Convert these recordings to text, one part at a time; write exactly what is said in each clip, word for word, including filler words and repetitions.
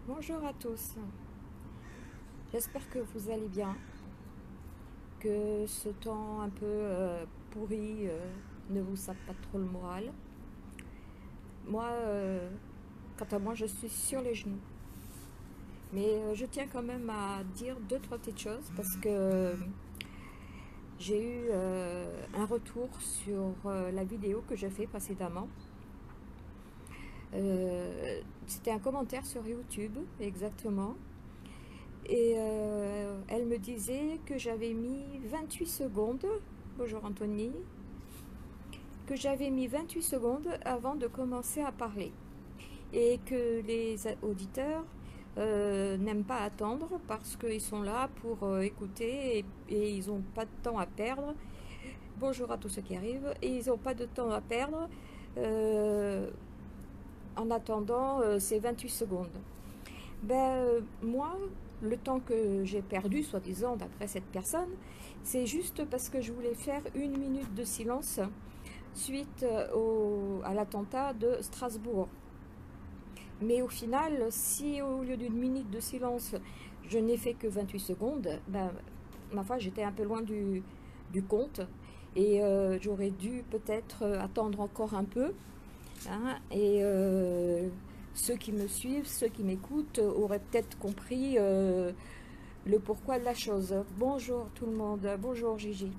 Bonjour à tous, j'espère que vous allez bien, que ce temps un peu euh, pourri euh, ne vous sape pas trop le moral. Moi, euh, quant à moi, je suis sur les genoux. Mais euh, je tiens quand même à dire deux, trois petites choses parce que j'ai eu euh, un retour sur euh, la vidéo que j'ai fait précédemment. Euh, C'était un commentaire sur YouTube, exactement. Et euh, elle me disait que j'avais mis vingt-huit secondes, bonjour Anthony, que j'avais mis vingt-huit secondes avant de commencer à parler. Et que les auditeurs euh, n'aiment pas attendre parce qu'ils sont là pour euh, écouter et, et ils n'ont pas de temps à perdre. Bonjour à tous ceux qui arrivent. Et ils n'ont pas de temps à perdre euh, en attendant euh, ces vingt-huit secondes. Ben, euh, moi, le temps que j'ai perdu, soi-disant, d'après cette personne, c'est juste parce que je voulais faire une minute de silence suite au, à l'attentat de Strasbourg. Mais au final, si au lieu d'une minute de silence, je n'ai fait que vingt-huit secondes, ben, ma foi, j'étais un peu loin du, du compte. Et euh, j'aurais dû peut-être attendre encore un peu. Hein, et euh, ceux qui me suivent, ceux qui m'écoutent, auraient peut-être compris euh, le pourquoi de la chose. Bonjour tout le monde, bonjour Gigi.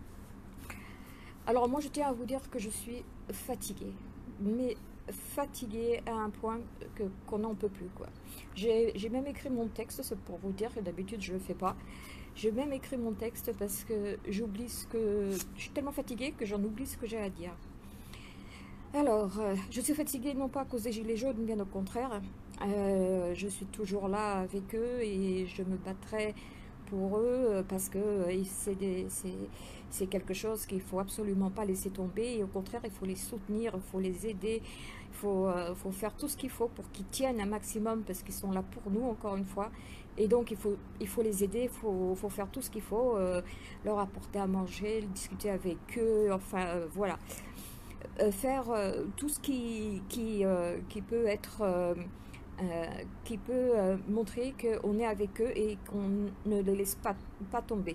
Alors moi je tiens à vous dire que je suis fatiguée, mais fatiguée à un point que qu'on n'en peut plus quoi. J'ai même écrit mon texte, c'est pour vous dire que d'habitude je le fais pas. J'ai même écrit mon texte parce que j'oublie ce que... Je suis tellement fatiguée que j'en oublie ce que j'ai à dire. Alors, euh, je suis fatiguée non pas à cause des gilets jaunes, bien au contraire. Euh, je suis toujours là avec eux et je me battrai pour eux parce que euh, c'est quelque chose qu'il faut absolument pas laisser tomber. Et au contraire, il faut les soutenir, il faut les aider, il faut, euh, faut faire tout ce qu'il faut pour qu'ils tiennent un maximum parce qu'ils sont là pour nous, encore une fois. Et donc, il faut, il faut les aider, il faut, faut faire tout ce qu'il faut, euh, leur apporter à manger, discuter avec eux, enfin, euh, voilà. Euh, faire euh, tout ce qui, qui, euh, qui peut être... Euh, euh, qui peut euh, montrer qu'on est avec eux et qu'on ne les laisse pas, pas tomber.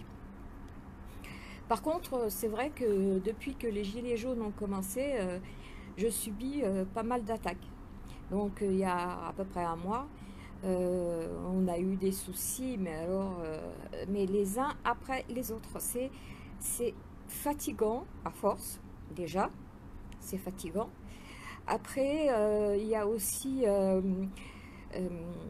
Par contre, c'est vrai que depuis que les gilets jaunes ont commencé, euh, je subis euh, pas mal d'attaques. Donc euh, il y a à peu près un mois, euh, on a eu des soucis, mais alors, euh, mais les uns après les autres. C'est c'est fatigant à force, déjà, c'est fatigant. Après, euh, il y a aussi euh, euh,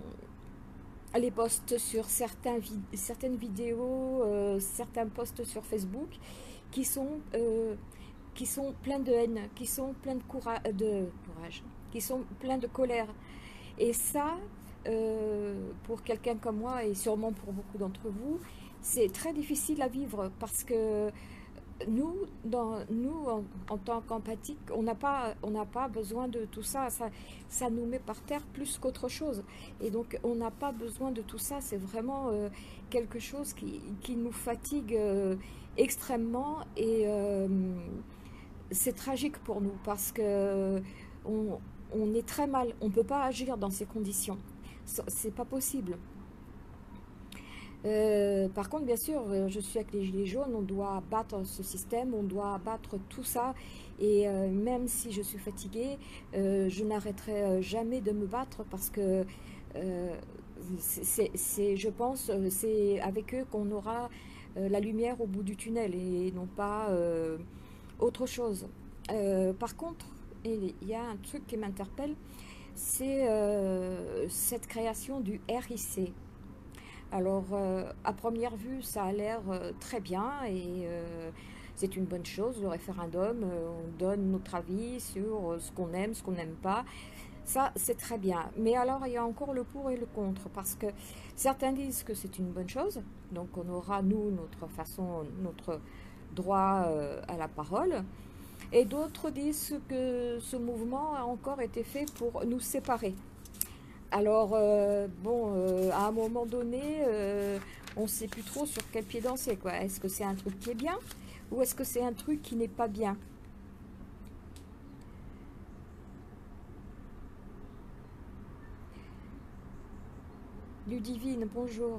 les posts sur certains vid certaines vidéos, euh, certains posts sur Facebook qui sont, euh, qui sont pleins de haine, qui sont pleins de, coura de courage, qui sont pleins de colère. Et ça, euh, pour quelqu'un comme moi et sûrement pour beaucoup d'entre vous, c'est très difficile à vivre parce que nous, dans, nous en, en tant qu'empathique, on n'a pas, on n'a pas besoin de tout ça. ça. Ça nous met par terre plus qu'autre chose. Et donc, on n'a pas besoin de tout ça. C'est vraiment euh, quelque chose qui, qui nous fatigue euh, extrêmement. Et euh, c'est tragique pour nous parce que on, on est très mal. On ne peut pas agir dans ces conditions. C'est pas possible. Euh, par contre, bien sûr, euh, je suis avec les Gilets jaunes, on doit battre ce système, on doit battre tout ça. Et euh, même si je suis fatiguée, euh, je n'arrêterai euh, jamais de me battre parce que euh, c'est, je pense, euh, c'est avec eux qu'on aura euh, la lumière au bout du tunnel et non pas euh, autre chose. Euh, par contre, il y a un truc qui m'interpelle, c'est euh, cette création du R I C. Alors, euh, à première vue, ça a l'air euh, très bien et euh, c'est une bonne chose, le référendum. Euh, on donne notre avis sur euh, ce qu'on aime, ce qu'on n'aime pas. Ça, c'est très bien. Mais alors, il y a encore le pour et le contre parce que certains disent que c'est une bonne chose. Donc, on aura, nous, notre façon, notre droit euh, à la parole. Et d'autres disent que ce mouvement a encore été fait pour nous séparer. Alors, euh, bon, euh, à un moment donné, euh, on ne sait plus trop sur quel pied danser, quoi. Est-ce que c'est un truc qui est bien ou est-ce que c'est un truc qui n'est pas bien? Ludivine, bonjour.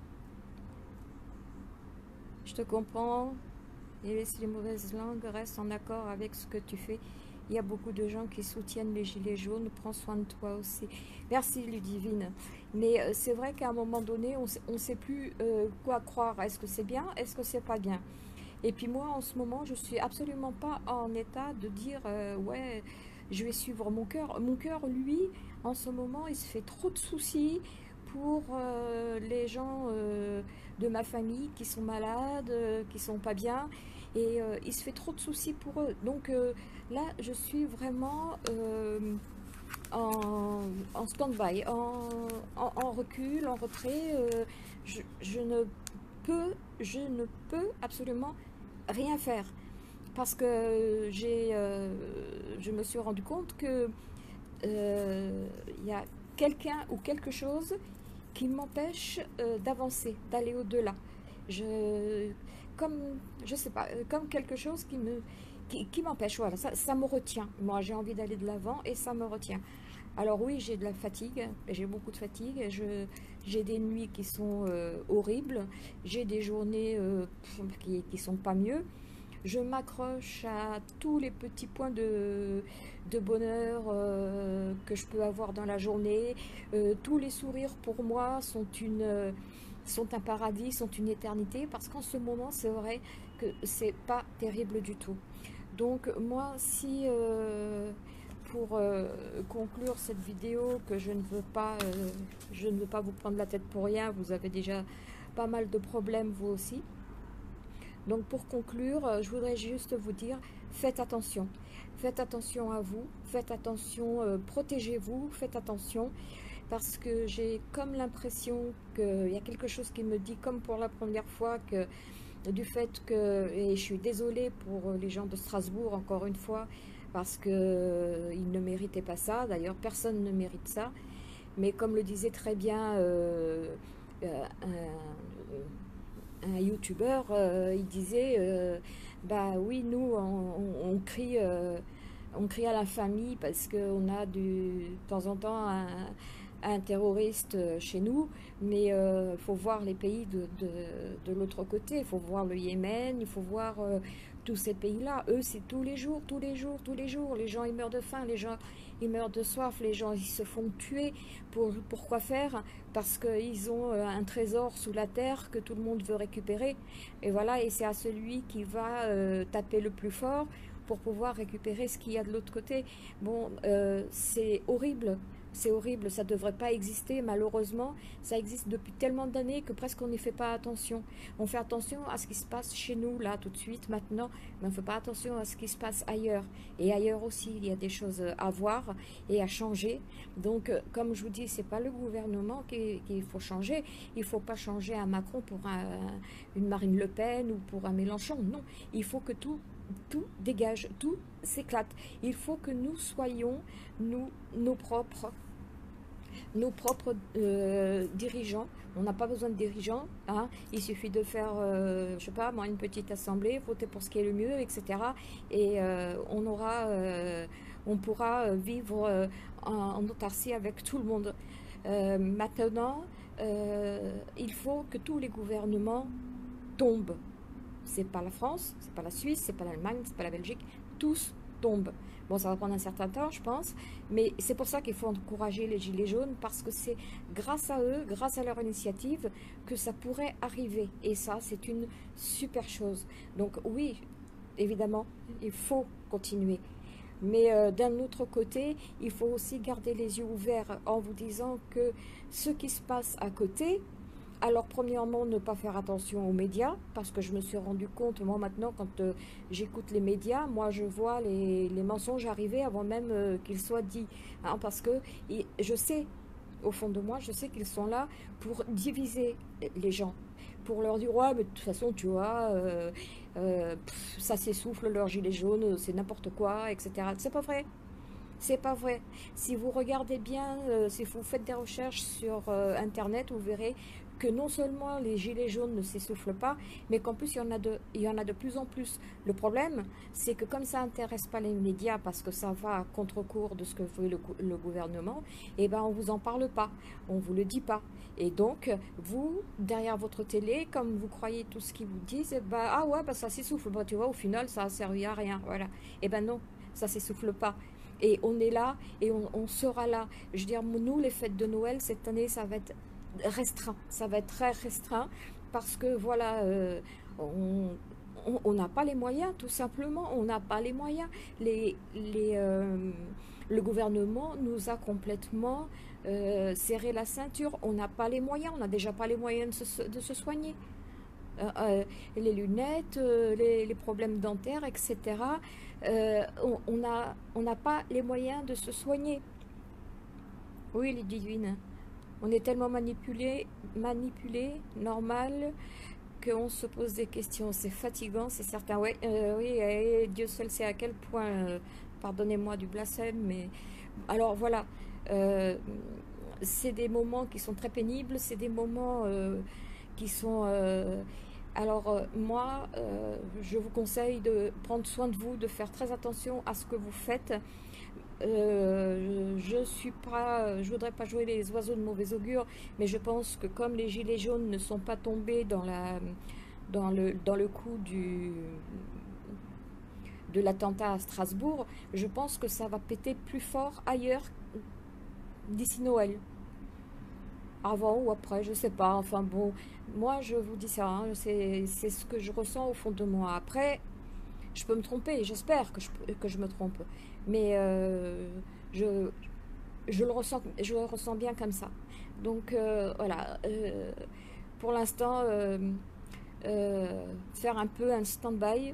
Je te comprends. Et laisse les mauvaises langues, reste en accord avec ce que tu fais. Il y a beaucoup de gens qui soutiennent les gilets jaunes. Prends soin de toi aussi. Merci Ludivine. Mais euh, c'est vrai qu'à un moment donné, on ne sait plus euh, quoi croire. Est-ce que c'est bien? Est-ce que c'est pas bien? Et puis moi, en ce moment, je suis absolument pas en état de dire euh, ouais, je vais suivre mon cœur. Mon cœur, lui, en ce moment, il se fait trop de soucis pour euh, les gens euh, de ma famille qui sont malades, euh, qui sont pas bien, et euh, il se fait trop de soucis pour eux. Donc euh, là, je suis vraiment euh, en, en stand-by, en, en, en recul, en retrait. Euh, je, je ne peux, je ne peux absolument rien faire parce que j'ai, euh, je me suis rendu compte que euh, il y a quelqu'un ou quelque chose qui m'empêche euh, d'avancer, d'aller au-delà. Je, comme, je sais pas, euh, comme quelque chose qui me, qui, qui m'empêche. Voilà, ça, ça me retient. Moi, j'ai envie d'aller de l'avant et ça me retient. Alors oui, j'ai de la fatigue, j'ai beaucoup de fatigue. Je, j'ai des nuits qui sont euh, horribles, j'ai des journées euh, qui, qui sont pas mieux. Je m'accroche à tous les petits points de, de bonheur euh, que je peux avoir dans la journée. Euh, tous les sourires pour moi sont, une, euh, sont un paradis, sont une éternité, parce qu'en ce moment, c'est vrai que c'est pas terrible du tout. Donc moi, si euh, pour euh, conclure cette vidéo, que je ne veux pas, euh, je ne veux pas vous prendre la tête pour rien, vous avez déjà pas mal de problèmes vous aussi. Donc pour conclure, je voudrais juste vous dire, faites attention. Faites attention à vous, faites attention, euh, protégez-vous, faites attention. Parce que j'ai comme l'impression qu'il y a quelque chose qui me dit, comme pour la première fois, que du fait que, et je suis désolée pour les gens de Strasbourg encore une fois, parce qu'ils euh, ne méritaient pas ça, d'ailleurs personne ne mérite ça, mais comme le disait très bien euh, euh, un, un youtubeur, euh, il disait, euh, bah oui, nous on, on, on crie... Euh, on crie à l'infamie parce qu'on a du, de temps en temps un, un terroriste chez nous, mais il euh, faut voir les pays de, de, de l'autre côté, il faut voir le Yémen, il faut voir euh, tous ces pays-là. Eux, c'est tous les jours, tous les jours, tous les jours. Les gens, ils meurent de faim, les gens, ils meurent de soif, les gens, ils se font tuer. Pour, pourquoi faire? Parce qu'ils ont euh, un trésor sous la terre que tout le monde veut récupérer. Et voilà, et c'est à celui qui va euh, taper le plus fort pour pouvoir récupérer ce qu'il y a de l'autre côté. Bon, euh, c'est horrible, c'est horrible, ça ne devrait pas exister, malheureusement, ça existe depuis tellement d'années que presque on n'y fait pas attention. On fait attention à ce qui se passe chez nous, là, tout de suite, maintenant, mais on ne fait pas attention à ce qui se passe ailleurs. Et ailleurs aussi, il y a des choses à voir et à changer. Donc, comme je vous dis, ce n'est pas le gouvernement qu'il qu'il faut changer. Il ne faut pas changer un Macron pour un, une Marine Le Pen ou pour un Mélenchon. Non, il faut que tout tout dégage, tout s'éclate. Il faut que nous soyons, nous, nos propres, nos propres euh, dirigeants. On n'a pas besoin de dirigeants, hein. Il suffit de faire, euh, je sais pas, moi, une petite assemblée, voter pour ce qui est le mieux, et cetera. Et euh, on aura, euh, on pourra vivre euh, en, en autarcie avec tout le monde. Euh, maintenant, euh, il faut que tous les gouvernements tombent. C'est pas la France, c'est pas la Suisse, c'est pas l'Allemagne, c'est pas la Belgique, tous tombent. Bon, ça va prendre un certain temps, je pense, mais c'est pour ça qu'il faut encourager les Gilets jaunes, parce que c'est grâce à eux, grâce à leur initiative, que ça pourrait arriver. Et ça, c'est une super chose. Donc oui, évidemment, il faut continuer. Mais euh, d'un autre côté, il faut aussi garder les yeux ouverts en vous disant que ce qui se passe à côté, alors, premièrement, ne pas faire attention aux médias, parce que je me suis rendu compte, moi maintenant, quand euh, j'écoute les médias, moi je vois les, les mensonges arriver avant même euh, qu'ils soient dits. Hein, parce que et, je sais, au fond de moi, je sais qu'ils sont là pour diviser les gens. Pour leur dire, ouais, mais de toute façon, tu vois, euh, euh, pff, ça s'essouffle, leur gilet jaune, c'est n'importe quoi, et cetera. C'est pas vrai. C'est pas vrai. Si vous regardez bien, euh, si vous faites des recherches sur euh, Internet, vous verrez que non seulement les gilets jaunes ne s'essoufflent pas, mais qu'en plus il y en a de, il y en a de plus en plus. Le problème, c'est que comme ça n'intéresse pas les médias, parce que ça va à contre-cours de ce que veut le, le gouvernement, et ben on vous en parle pas, on vous le dit pas. Et donc, vous, derrière votre télé, comme vous croyez tout ce qu'ils vous disent, et ben, ah ouais, bah ça s'essouffle, bah, tu vois, au final, ça a servi à rien, voilà. Et ben non, ça s'essouffle pas. Et on est là, et on, on sera là. Je veux dire, nous, les fêtes de Noël, cette année, ça va être restreint, ça va être très restreint parce que voilà, euh, on n'a pas les moyens, tout simplement, on n'a pas les moyens. Les, les, euh, le gouvernement nous a complètement euh, serré la ceinture, on n'a pas les moyens, on n'a déjà pas les moyens de se, de se soigner. Euh, euh, les lunettes, euh, les, les problèmes dentaires, et cetera. Euh, on n'a on n'a pas les moyens de se soigner. Oui, les divines. On est tellement manipulé, manipulé, normal, qu'on se pose des questions. C'est fatigant, c'est certain. Ouais, euh, oui, et Dieu seul sait à quel point, euh, pardonnez-moi du blasphème, mais alors voilà, euh, c'est des moments qui sont très pénibles, c'est des moments euh, qui sont... Euh, alors euh, moi, euh, je vous conseille de prendre soin de vous, de faire très attention à ce que vous faites. Euh, je suis pas, je voudrais pas jouer les oiseaux de mauvais augure, mais je pense que comme les gilets jaunes ne sont pas tombés dans la, dans le, dans le coup du, de l'attentat à Strasbourg, je pense que ça va péter plus fort ailleurs d'ici Noël. Avant ou après, je sais pas. Enfin bon, moi je vous dis ça, hein, c'est ce que je ressens au fond de moi. Après, je peux me tromper, j'espère que je, que je me trompe. Mais euh, je, je, le ressens, je le ressens bien comme ça. Donc euh, voilà, euh, pour l'instant, euh, euh, faire un peu un stand-by,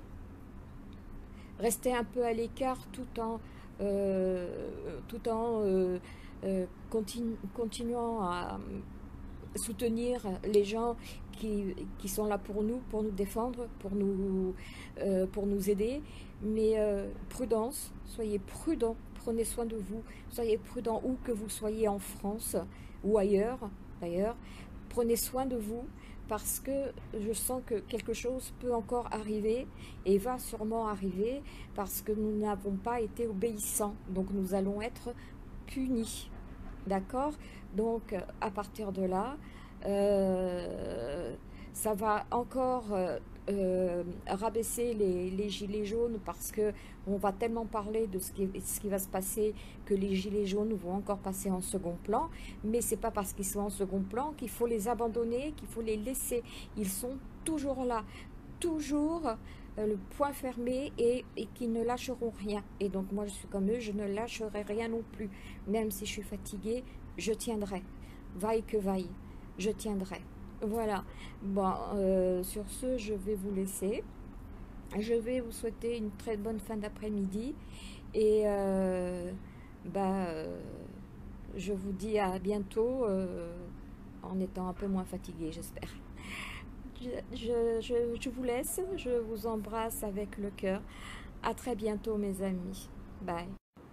rester un peu à l'écart tout en, euh, tout en euh, euh, continu, continuant à soutenir les gens qui, qui sont là pour nous, pour nous défendre, pour nous, euh, pour nous aider. Mais euh, prudence, soyez prudents, prenez soin de vous, soyez prudents où que vous soyez en France ou ailleurs, d'ailleurs. Prenez soin de vous parce que je sens que quelque chose peut encore arriver et va sûrement arriver parce que nous n'avons pas été obéissants. Donc nous allons être punis. D'accord? Donc, à partir de là, euh, ça va encore euh, euh, rabaisser les, les gilets jaunes parce que on va tellement parler de ce qui, ce qui va se passer que les gilets jaunes vont encore passer en second plan. Mais c'est pas parce qu'ils sont en second plan qu'il faut les abandonner, qu'il faut les laisser. Ils sont toujours là, toujours le poing fermé et, et qui ne lâcheront rien. Et donc moi je suis comme eux, je ne lâcherai rien non plus. Même si je suis fatiguée, je tiendrai. Vaille que vaille, je tiendrai. Voilà. Bon, euh, sur ce, je vais vous laisser. Je vais vous souhaiter une très bonne fin d'après-midi. Et euh, bah, euh, je vous dis à bientôt euh, en étant un peu moins fatiguée, j'espère. Je, je, je, je vous laisse, je vous embrasse avec le cœur. À très bientôt mes amis. Bye.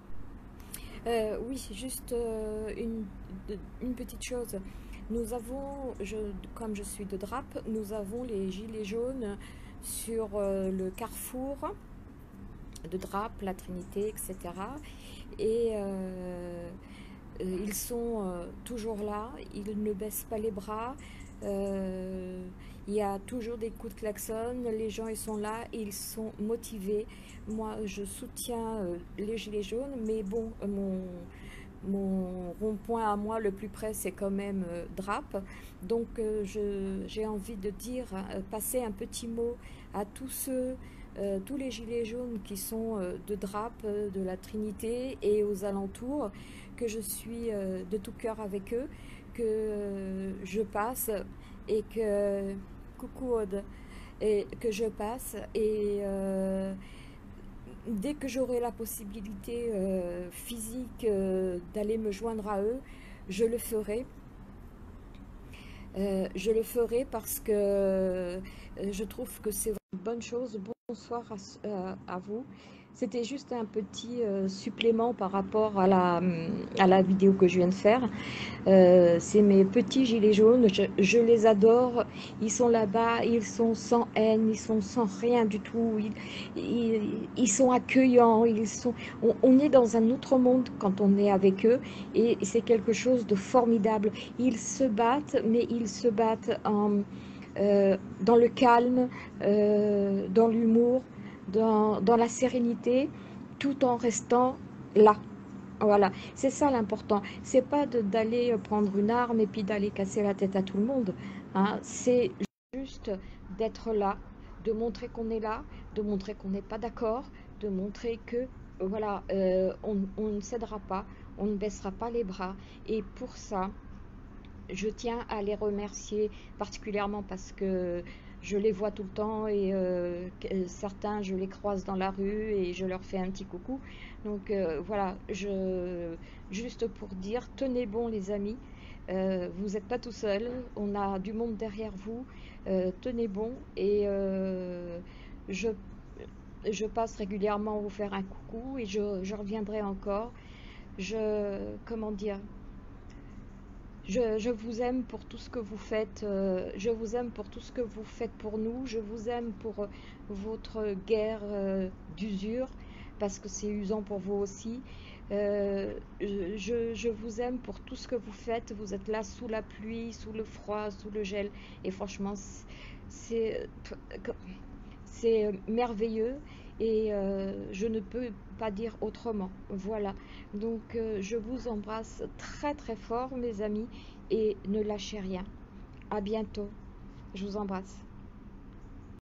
Euh, oui, juste euh, une, une petite chose. Nous avons, je, comme je suis de Drape, nous avons les gilets jaunes sur euh, le carrefour de Drape, la Trinité, et cetera. Et euh, ils sont euh, toujours là, ils ne baissent pas les bras. Euh, il y a toujours des coups de klaxon, les gens ils sont là, ils sont motivés. Moi je soutiens euh, les gilets jaunes, mais bon, mon, mon rond-point à moi le plus près c'est quand même euh, Drape. Donc euh, j'ai envie de dire, euh, passer un petit mot à tous ceux, euh, tous les gilets jaunes qui sont euh, de Drape, euh, de la Trinité et aux alentours, que je suis euh, de tout cœur avec eux, que euh, je passe et que coucou Aude, et que je passe et euh, dès que j'aurai la possibilité euh, physique euh, d'aller me joindre à eux, je le ferai. Euh, je le ferai parce que euh, je trouve que c'est une bonne chose. Bonsoir à, euh, à vous. C'était juste un petit euh, supplément par rapport à la, hum, à la vidéo que je viens de faire. Euh, c'est mes petits gilets jaunes, je, je les adore. Ils sont là-bas, ils sont sans haine, ils sont sans rien du tout. Ils, ils, ils sont accueillants, ils sont, on, on est dans un autre monde quand on est avec eux et c'est quelque chose de formidable. Ils se battent, mais ils se battent en, euh, dans le calme, euh, dans l'humour, dans, dans la sérénité, tout en restant là. Voilà, c'est ça l'important. C'est pas de- d'aller prendre une arme et puis d'aller casser la tête à tout le monde, hein. C'est juste d'être là, de montrer qu'on est là, de montrer qu'on n'est pas d'accord, de montrer que voilà, euh, on, on ne cédera pas, on ne baissera pas les bras. Et pour ça, je tiens à les remercier particulièrement parce que je les vois tout le temps et euh, certains, je les croise dans la rue et je leur fais un petit coucou. Donc euh, voilà, je, juste pour dire, tenez bon les amis, euh, vous n'êtes pas tout seul, on a du monde derrière vous, euh, tenez bon et euh, je, je passe régulièrement vous faire un coucou et je, je reviendrai encore. Je, comment dire, je, je vous aime pour tout ce que vous faites. euh, je vous aime pour tout ce que vous faites pour nous. Je vous aime pour euh, votre guerre euh, d'usure, parce que c'est usant pour vous aussi. Euh, je, je vous aime pour tout ce que vous faites. Vous êtes là sous la pluie, sous le froid, sous le gel. Et franchement, c'est c'est merveilleux et euh, je ne peux pas dire autrement. Voilà. Donc euh, je vous embrasse très très fort mes amis et ne lâchez rien. À bientôt. Je vous embrasse.